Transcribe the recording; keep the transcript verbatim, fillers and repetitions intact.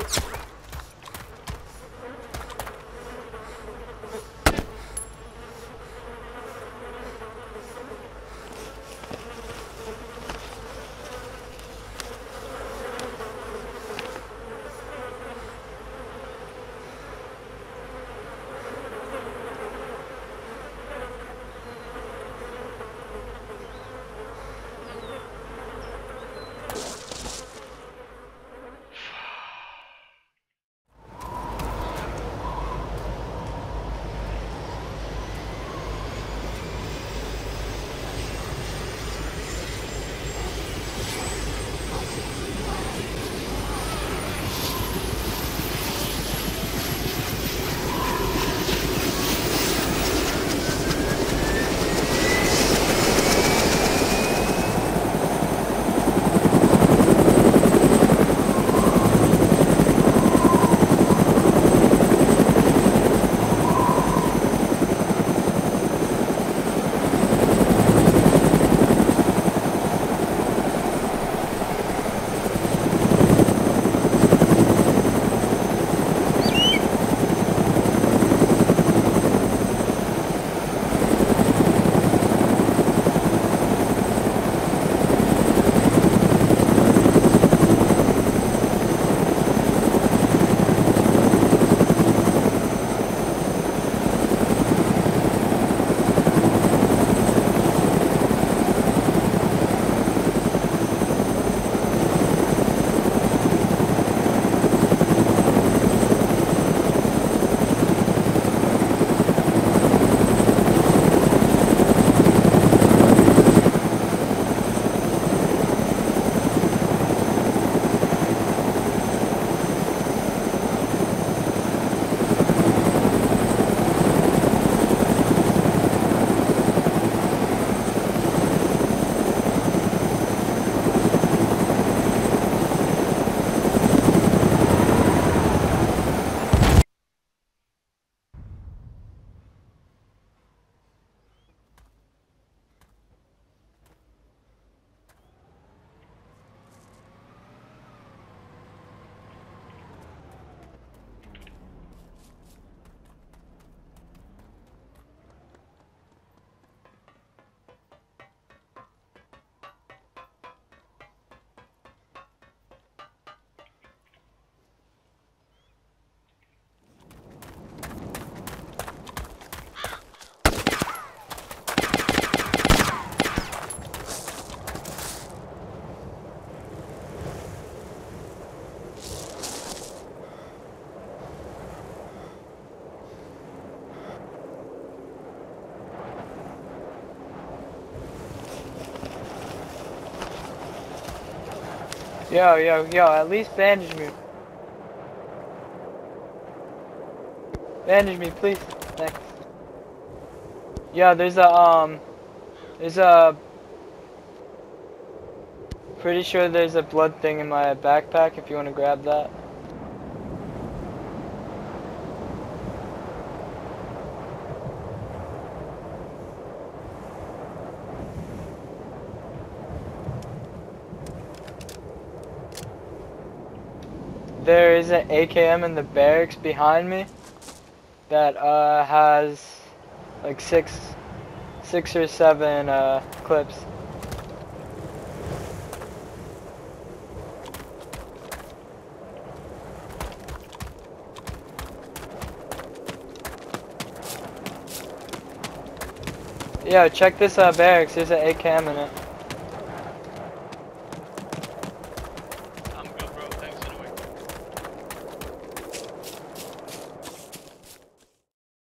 Yo, yo, yo, at least bandage me. Bandage me, please. Thanks. Yeah, there's a, um, there's a, pretty sure there's a blood thing in my backpack if you want to grab that. There is an A K M in the barracks behind me that uh, has like six, six or seven uh, clips. Yeah, check this uh, barracks. There's an A K M in it.